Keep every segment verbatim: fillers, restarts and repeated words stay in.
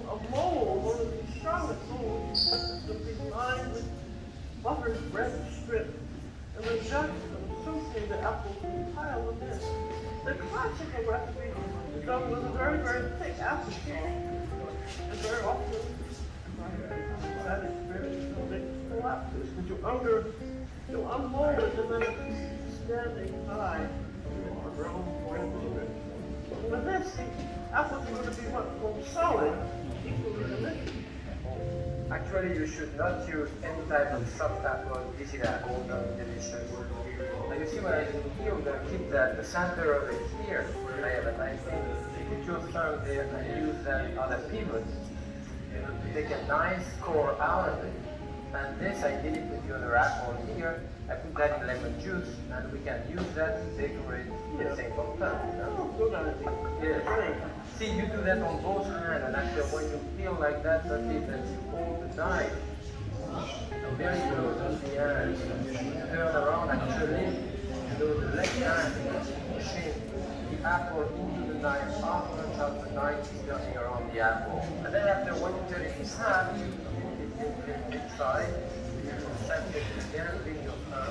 a mold, one of these Charlotte molds, that's going to be lined with buttered bread strip, and the judge associated the apples and pile them in. The classical recipe is done with a very, very thick apple sauce, and very often that is very big collapses, but you under, you unmold it and then it's standing high on brown bread strip. With this, apples are going to be what's called solid, equally delicious. Actually, you should not use any type of soft apple. This is a golden delicious. Now you see what I do here, we're going to keep the, the center of it here. I have a nice thing. Put your thumb there and use that on a pivot. You know, to take a nice core out of it. And this, I did it with the other apple here. I put that in lemon juice, and we can use that to decorate the single thumb. You know? Good idea. Yes. See, you do that on both hands, and after when you feel like that, that is that you hold the knife very close to the hand. You turn around actually, so the left hand pushing the apple into the knife after the knife is turning around the apple. And then after when you turn it in half, you put it in the inside, you center it again with your thumb.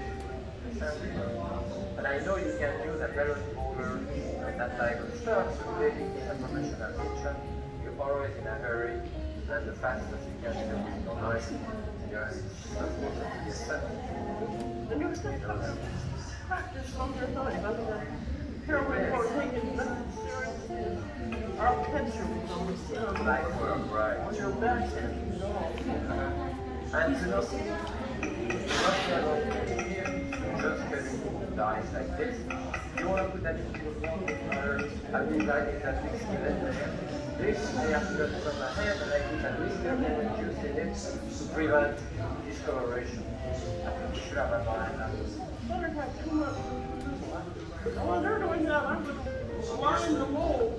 And I know you can use a melon bowler and that type of stuff, so maybe in a professional kitchen, you're always in a hurry, and the fastest you can do is your knife. Yeah, it's not supposed to be a set. And you still practice on your knife, other than here we are taking nothing seriously. Our picture was on the side. Like work, right. On your back end, you know. And to know, what you are going to do here, just cutting dice like this. You want to put that into your water, I've decided that mixed blender. This I have cut from my hand and I put a little lemon juice in it to prevent discoloration. I think you should have a line now. Better have too much. While they're doing that, I'm going to line the mold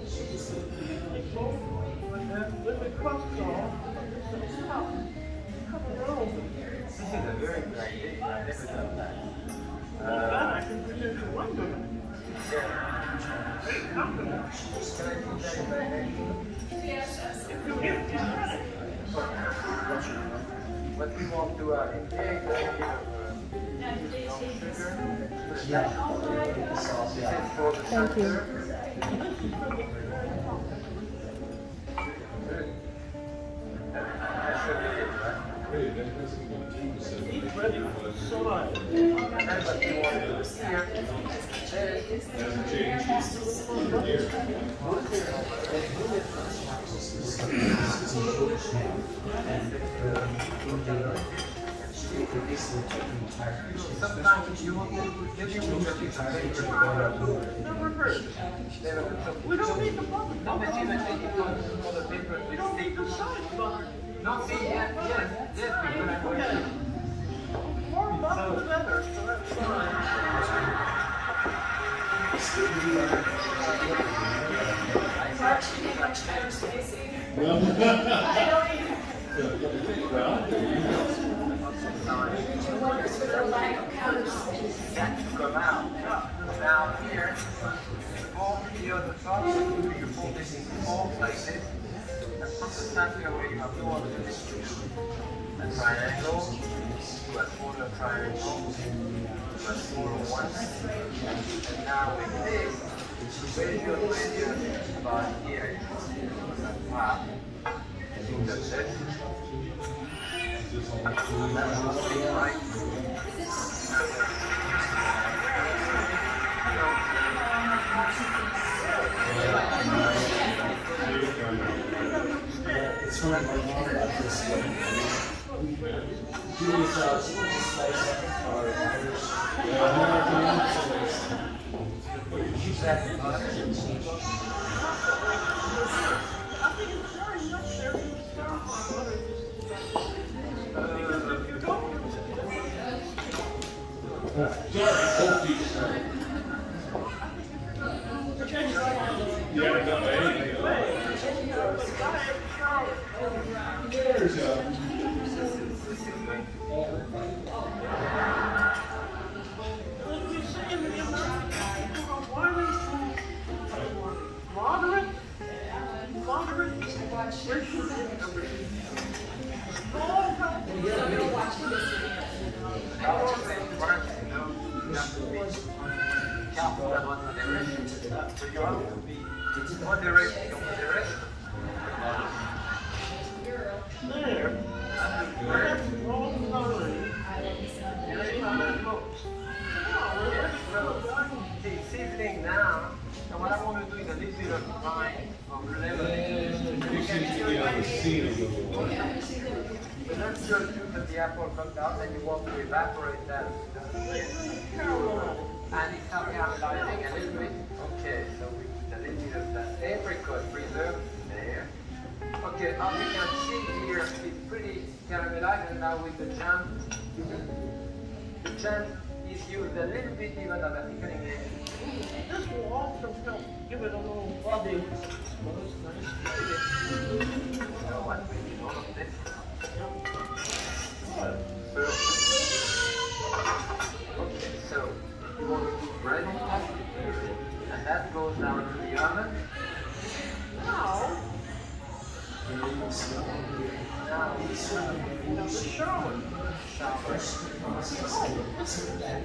with the crust off. Cut it over. This is a very good idea. I've never done that. Uh, that I can produce in London. Yeah. Great company. Can I put that in my hand? If you give me credit. What we want to have in here is a bit of uh, sugar. Yeah. This is for the Thank you. Good. That should be it, right? Eat ready for slide. And then what you want to do here sometimes you want to give you a piece of paper. Never heard. We don't need the bubble. No, but even take it on the paper. We don't need the side butter. No, see, yes, yes, yes, we're going to go ahead. More butter the better, so that's fine. Marching much better, Stacy. I don't even. Wonders for their lack of counter space. That to come out. Now here, fold the other top, you fold this in fold like this. And from the center where you have no other distribution. A triangle, to a smaller triangle, to a smaller one. And now with this, raise your fingers about here. And top. And you touch this. That's the right. It's fun. My mom got this one. Julia thought she was sliced up or Irish. Keep that in mind. I think it's very much there. You start on butter. If you don't use it, Yeah, no, anything. There's a. Moderate, moderate watch. Where's she been? Oh, So you're watching this video. Careful about moderation. So you have to be moderate your moderation. there. That's all slowly. You know how that looks. See, it's evening now, and what I want to do is a little bit of wine of lemon. You can see the natural juice of the apple comes out, and you want to evaporate that. And it's now caramelizing a little bit. Okay, so we put a little bit of that apricot preserve there. Okay, as you can see here, it's pretty caramelized, and now with the jam, the jam is used a little bit even as a thickening agent. This will also help give it a little body. So what we need all of this. Okay, so you want to put bread on top, and that goes down to the oven. Now, Now we the shower. shower. It's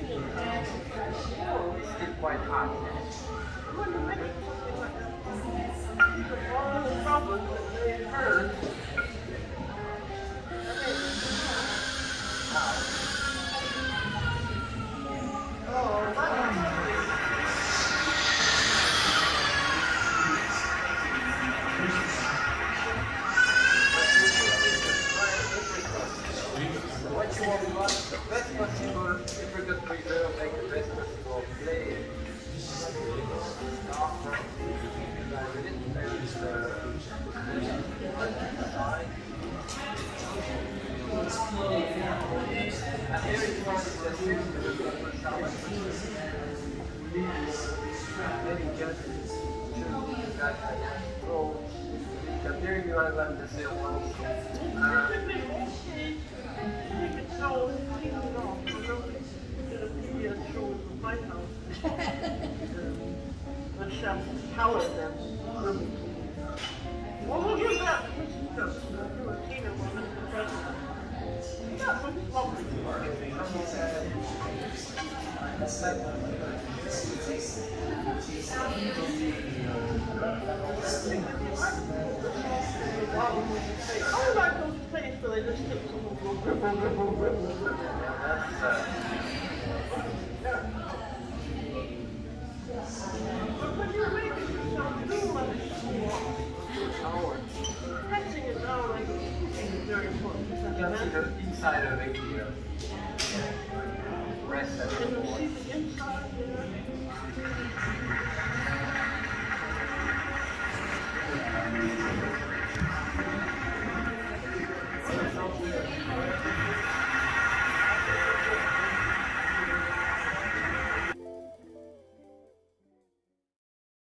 still quite hot. When you make something like that, all the problems that they heard. Oh, that's What you want to want, the best possible apricot preserve, make the best possible flavor. Start from a little bit and here is one of the things that we can put down. Maybe just to that roll. Because here you are going to say also. no, you know, did a P B S show in the White House. Let's have palette then. Well, look at that. This is just a Tina was the president. That looks lovely. I like those things, but they just stick to them. But when you're making yourself do let it cool off. Pressing it down like cooking is very important. You can see the inside of it here.